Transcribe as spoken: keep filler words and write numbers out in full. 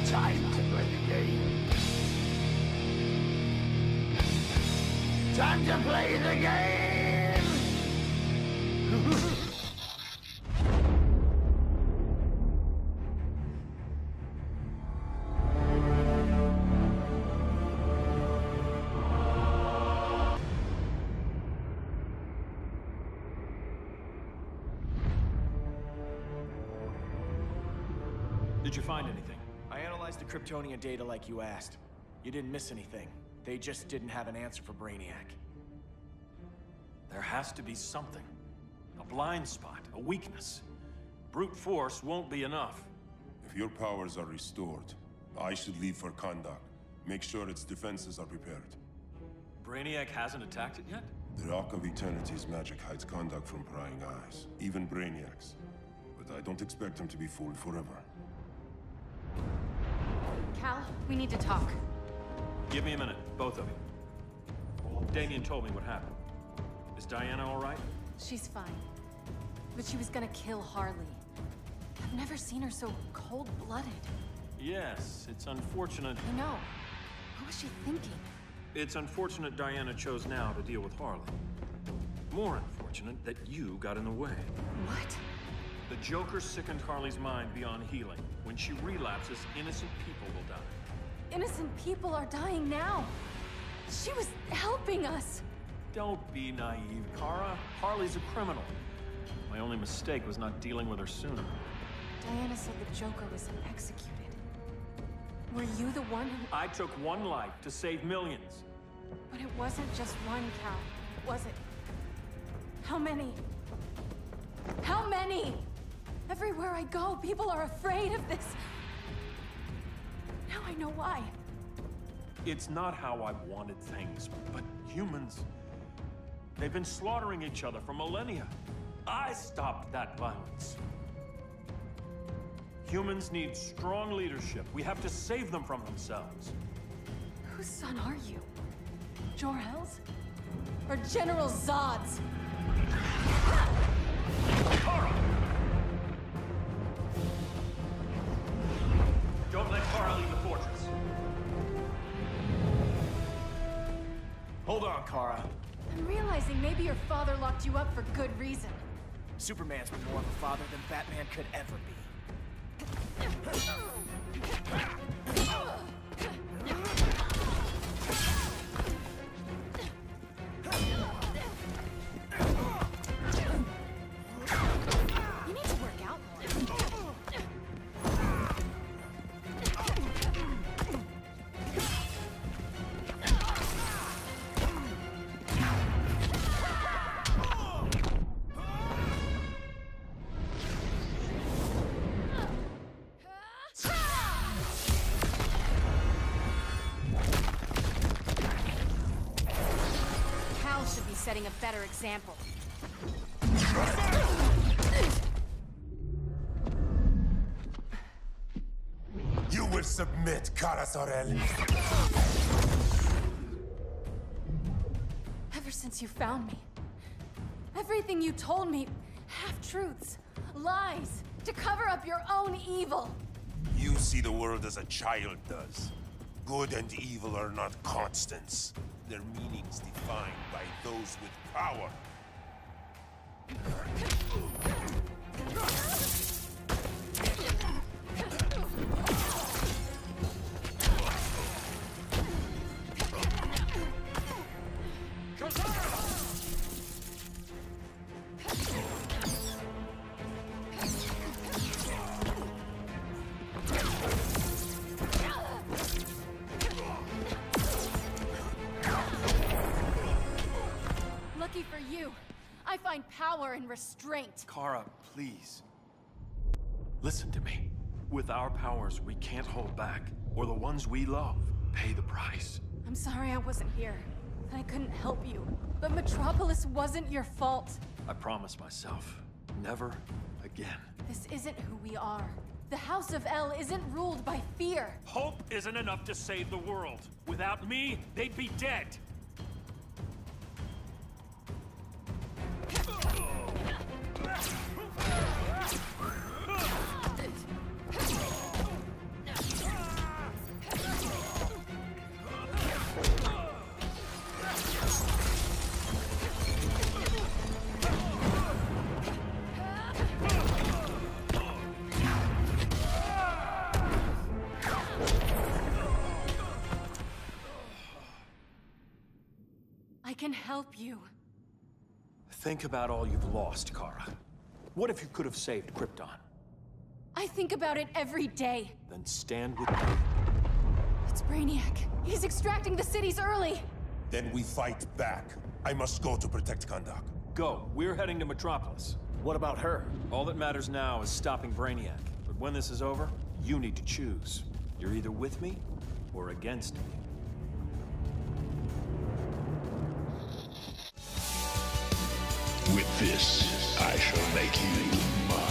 Time to play the game. Time to play the game! Did you find anything? I analyzed the Kryptonian data like you asked. You didn't miss anything. They just didn't have an answer for Brainiac. There has to be something. A blind spot, a weakness. Brute force won't be enough. If your powers are restored, I should leave for Kahndaq. Make sure its defenses are prepared. Brainiac hasn't attacked it yet? The Rock of Eternity's magic hides Kahndaq from prying eyes, even Brainiac's. But I don't expect him to be fooled forever. Cal, we need to talk. Give me a minute, both of you. Damien told me what happened. Is Diana all right? She's fine. But she was gonna kill Harley. I've never seen her so cold-blooded. Yes, it's unfortunate. I know. What was she thinking? It's unfortunate Diana chose now to deal with Harley. More unfortunate that you got in the way. What? The Joker sickened Harley's mind beyond healing. When she relapses, innocent people will die. Innocent people are dying now. She was helping us. Don't be naive, Kara. Harley's a criminal. My only mistake was not dealing with her sooner. Diana said the Joker was executed. Were you the one who... I took one life to save millions. But it wasn't just one, Cal, was it? How many? How many? Everywhere I go, people are afraid of this. Now I know why. It's not how I wanted things, but humans... They've been slaughtering each other for millennia. I stopped that violence. Humans need strong leadership. We have to save them from themselves. Whose son are you? Jor-El's? Or General Zod's? Kara! Don't let Kara leave the fortress. Hold on, Kara. I'm realizing maybe your father locked you up for good reason. Superman's been more of a father than Batman could ever be. You need to work out more. Setting a better example. You will submit, Kara Zor-El. Ever since you found me, everything you told me, half-truths, lies, to cover up your own evil. You see the world as a child does. Good and evil are not constants. Their meanings defined by those with power. Lucky for you, I find power in restraint. Kara, please. Listen to me. With our powers, we can't hold back, or the ones we love pay the price. I'm sorry I wasn't here, and I couldn't help you. But Metropolis wasn't your fault. I promise myself, never again. This isn't who we are. The House of El isn't ruled by fear. Hope isn't enough to save the world. Without me, they'd be dead. can help you. Think about all you've lost, Kara. What if you could have saved Krypton? I think about it every day. Then stand with me. It's Brainiac. He's extracting the cities early. Then we fight back. I must go to protect Kahndaq. Go. We're heading to Metropolis. What about her? All that matters now is stopping Brainiac. But when this is over, you need to choose. You're either with me or against me. With this, I shall make you mine.